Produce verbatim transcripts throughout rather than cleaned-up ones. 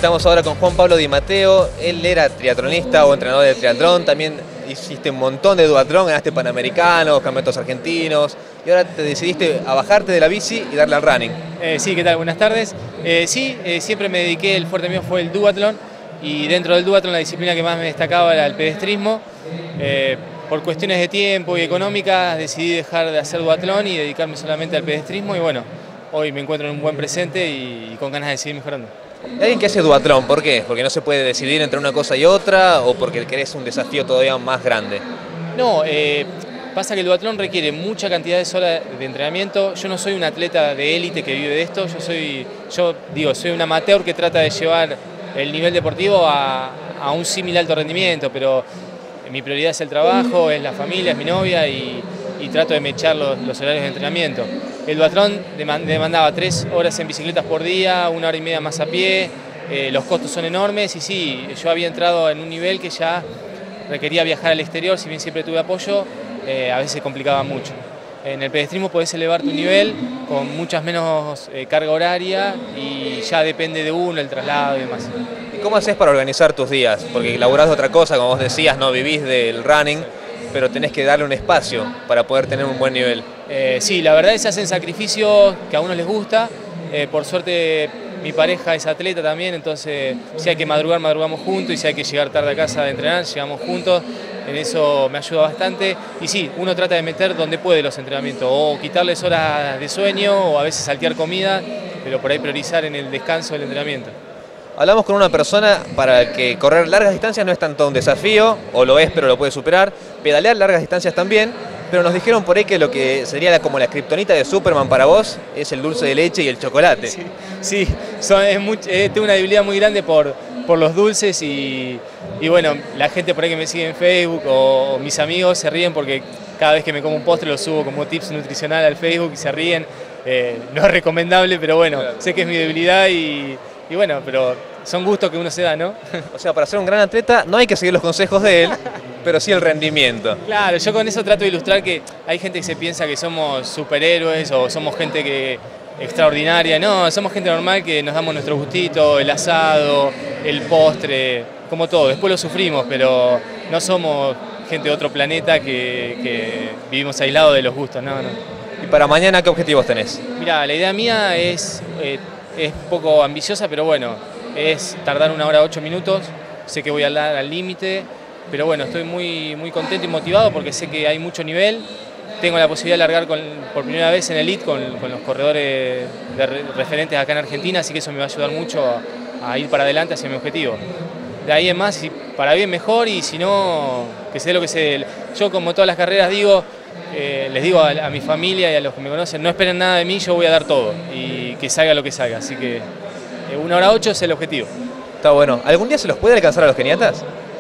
Estamos ahora con Juan Pablo Di Matteo. Él era triatlonista o entrenador de triatlón. También hiciste un montón de duatlón, ganaste panamericanos, campeonatos argentinos. Y ahora te decidiste a bajarte de la bici y darle al running. Eh, sí, ¿qué tal? Buenas tardes. Eh, sí, eh, siempre me dediqué, el fuerte mío fue el duatlón. Y dentro del duatlón la disciplina que más me destacaba era el pedestrismo. Eh, por cuestiones de tiempo y económicas decidí dejar de hacer duatlón y dedicarme solamente al pedestrismo. Y bueno, hoy me encuentro en un buen presente y, y con ganas de seguir mejorando. ¿Hay alguien que hace duatlón? ¿Por qué? ¿Porque no se puede decidir entre una cosa y otra o porque querés un desafío todavía más grande? No, eh, pasa que el duatlón requiere mucha cantidad de horas de entrenamiento. Yo no soy un atleta de élite que vive de esto, yo soy, yo digo, soy un amateur que trata de llevar el nivel deportivo a, a un símil alto rendimiento, pero mi prioridad es el trabajo, es la familia, es mi novia y, y trato de mechar los, los horarios de entrenamiento. El duatlón demandaba tres horas en bicicletas por día, una hora y media más a pie, eh, los costos son enormes y sí, yo había entrado en un nivel que ya requería viajar al exterior, si bien siempre tuve apoyo, eh, a veces complicaba mucho. En el pedestrismo podés elevar tu nivel con muchas menos eh, carga horaria y ya depende de uno, el traslado y demás. ¿Y cómo haces para organizar tus días? Porque laburás de otra cosa, como vos decías, no vivís del running, pero tenés que darle un espacio para poder tener un buen nivel. Eh, sí, la verdad es que se hacen sacrificios que a uno les gusta. Eh, por suerte mi pareja es atleta también, entonces si hay que madrugar, madrugamos juntos y si hay que llegar tarde a casa de entrenar, llegamos juntos. En eso me ayuda bastante. Y sí, uno trata de meter donde puede los entrenamientos, o quitarles horas de sueño, o a veces saltear comida, pero por ahí priorizar en el descanso del entrenamiento. Hablamos con una persona para que correr largas distancias no es tanto un desafío, o lo es pero lo puede superar, pedalear largas distancias también, pero nos dijeron por ahí que lo que sería la, como la kriptonita de Superman para vos es el dulce de leche y el chocolate. Sí, sí son, es muy, eh, tengo una debilidad muy grande por, por los dulces y, y bueno, la gente por ahí que me sigue en Facebook o, o mis amigos se ríen porque cada vez que me como un postre lo subo como tips nutricional al Facebook y se ríen. Eh, no es recomendable, pero bueno, claro, sé que es mi debilidad y... Y bueno, pero son gustos que uno se da, ¿no? O sea, para ser un gran atleta no hay que seguir los consejos de él, pero sí el rendimiento. Claro, yo con eso trato de ilustrar que hay gente que se piensa que somos superhéroes o somos gente que extraordinaria. No, somos gente normal que nos damos nuestro gustito, el asado, el postre, como todo. Después lo sufrimos, pero no somos gente de otro planeta que, que vivimos aislados de los gustos, no, no. ¿Y para mañana qué objetivos tenés? Mirá, la idea mía es... Eh, Es poco ambiciosa, pero bueno, es tardar una hora ocho minutos, sé que voy a dar al límite, pero bueno, estoy muy, muy contento y motivado porque sé que hay mucho nivel, tengo la posibilidad de largar con, por primera vez en Elite con, con los corredores de re, referentes acá en Argentina, así que eso me va a ayudar mucho a, a ir para adelante hacia mi objetivo. De ahí en más, si para bien mejor y si no, que sé lo que sé. Yo como todas las carreras digo, eh, les digo a, a mi familia y a los que me conocen, no esperen nada de mí, yo voy a dar todo y que salga lo que salga. Así que eh, una hora ocho es el objetivo. Está bueno. ¿Algún día se los puede alcanzar a los keniatas?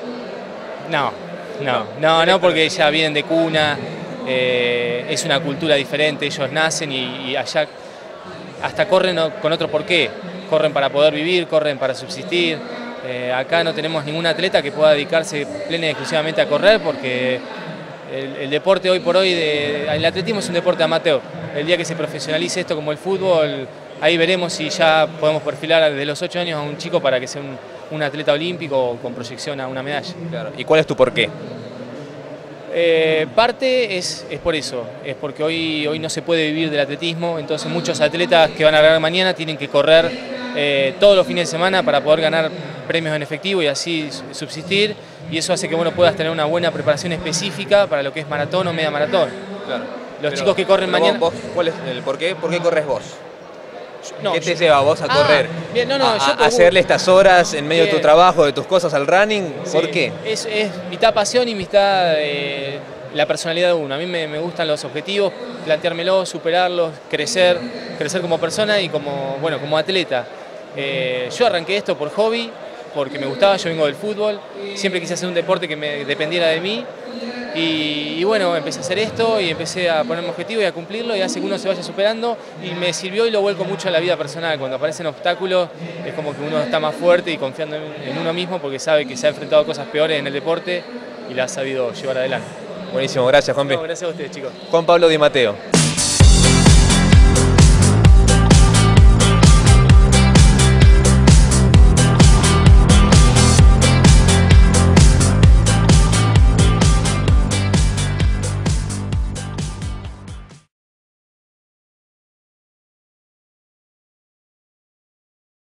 No, no, no, no porque ya vienen de cuna, eh, es una cultura diferente, ellos nacen y, y allá hasta corren con otro porqué. Corren para poder vivir, corren para subsistir. Eh, acá no tenemos ningún atleta que pueda dedicarse plena y exclusivamente a correr porque el, el deporte hoy por hoy, de, el atletismo es un deporte amateur. El día que se profesionalice esto como el fútbol, ahí veremos si ya podemos perfilar desde los ocho años a un chico para que sea un, un atleta olímpico con proyección a una medalla. Claro. ¿Y cuál es tu porqué? Eh, parte es, es por eso, es porque hoy, hoy no se puede vivir del atletismo, entonces muchos atletas que van a ganar mañana tienen que correr eh, todos los fines de semana para poder ganar premios en efectivo y así subsistir, y eso hace que bueno, puedas tener una buena preparación específica para lo que es maratón o media maratón. Claro. Los pero, chicos que corren mañana... Vos, ¿cuál es el por qué? ¿Por qué corres vos? No, ¿Qué te yo... lleva a vos a ah, correr? Bien, no, no, a, yo a hacerle estas horas en medio bien. de tu trabajo, de tus cosas al running? ¿Por sí. qué? Es, es mitad pasión y mitad eh, la personalidad de uno. A mí me, me gustan los objetivos, planteármelos, superarlos, crecer, crecer como persona y como, bueno, como atleta. Eh, yo arranqué esto por hobby, porque me gustaba, yo vengo del fútbol, siempre quise hacer un deporte que me dependiera de mí y, y bueno, empecé a hacer esto y empecé a ponerme objetivo y a cumplirlo y hace que uno se vaya superando y me sirvió y lo vuelco mucho a la vida personal. Cuando aparecen obstáculos es como que uno está más fuerte y confiando en, en uno mismo porque sabe que se ha enfrentado a cosas peores en el deporte y la ha sabido llevar adelante. Buenísimo, gracias Juanpi. No, gracias a ustedes, chicos. Juan Pablo Di Matteo.